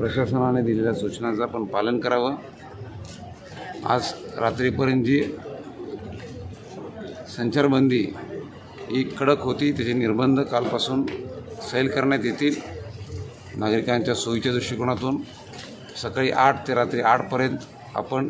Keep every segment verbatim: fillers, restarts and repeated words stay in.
प्रशासनाने दिलेल्या सूचनांचं आपण पालन करावं। आज रात्रीपर्यंत जी संचारबंदी ही कडक होती, त्याचे निर्बंध कालपासून सैल करण्यात येतील। नागरिकांच्या सोयीच्या दृष्टिकोनातून सकाळी आठ ते रात्री आठपर्यंत आपण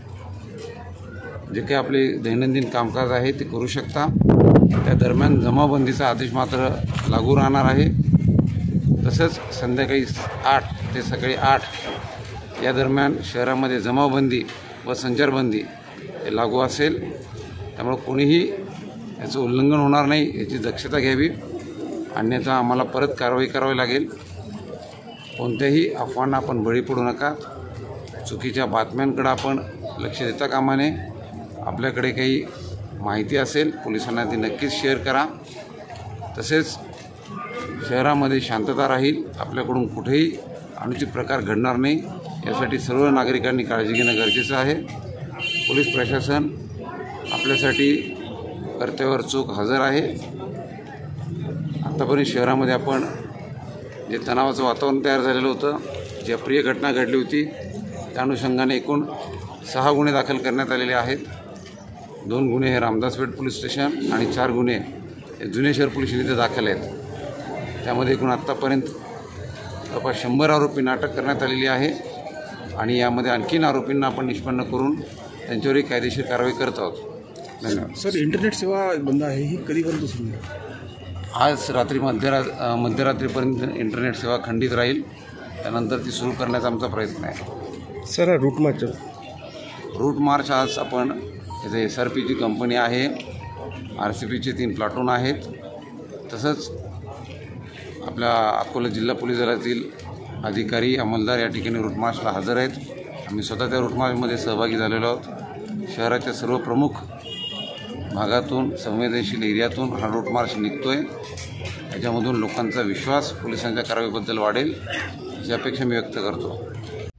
जे काही आपले दैनंदिन कामकाज आहे ते करू शकता। त्या दरम्यान जमावबंदीचा आदेश मात्र लागू राहणार आहे। तसंच संध्याकाळी आठ ते सकाळी आठ या दरम्यान शहरामध्ये जमावबंदी व संचारबंदी हे लागू असेल। त्यामुळे कोणीही याचं उल्लंघन होणार नाही याची दक्षता घ्यावी, अन्यथा आम्हाला परत कारवाई करावी लागेल। कोणत्याही अफवांना आपण बळी पडू नका। चुकीच्या बातम्यांकडे आपण लक्ष देता कामा नये। आपल्याकडे काही माहिती असेल पोलिसांना ती नक्कीच शेअर करा। तसेच शहरामध्ये शांतता राहील, आपल्याकडून कुठेही अनुचित प्रकार घडणार नाही यासाठी सर्व नागरिकांनी काळजी घेणं गरजेचं आहे। पोलीस प्रशासन आपल्यासाठी कर्तव्यावर चोख हजर आहे। आतापर्यंत शहरामध्ये आपण जे तणावाचं वातावरण तयार झालेलं होतं, जी अप्रिय घटना घडली होती, त्या अनुषंगाने एकूण सहा गुन्हे दाखल करण्यात आलेले आहेत। दोन गुन्हे हे रामदासपेठ पोलीस स्टेशन आणि चार गुन्हे हे जुने शहर पोलीस स्टेशन इथे दाखल आहेत। त्यामध्ये एकूण आत्तापर्यंत जवळपास शंभर आरोपींना अटक करण्यात आलेली आहे आणि यामध्ये आणखीन आरोपींना आपण निष्पन्न करून त्यांच्यावरही कायदेशीर कारवाई करत आहोत। धन्यवाद। सर, इंटरनेट सेवा बंद आहे, ही कधीपर्यंत सुरू होईल? आज रात्री मध्यरा मध्यरात्रीपर्यंत इंटरनेट सेवा खंडित राहील, त्यानंतर ती सुरू करण्याचा आमचा प्रयत्न आहे। Sir, route march route march आज आपण इथे एस आर पीची कंपनी आहे, आर सी पीचे तीन प्लाटून आहेत, तसंच आपल्या अकोला जिल्हा पोलीस दलातील अधिकारी अंमलदार या ठिकाणी रूट मार्चला हजर आहेत। आम्ही स्वतः त्या रूट मार्चमध्ये सहभागी झालेलो आहोत। शहराच्या सर्व प्रमुख भागातून, संवेदनशील एरियातून हा रूट मार्च निघतो आहे। याच्यामधून लोकांचा विश्वास पोलिसांच्या कारवाईबद्दल वाढेल अशी अपेक्षा मी व्यक्त करतो।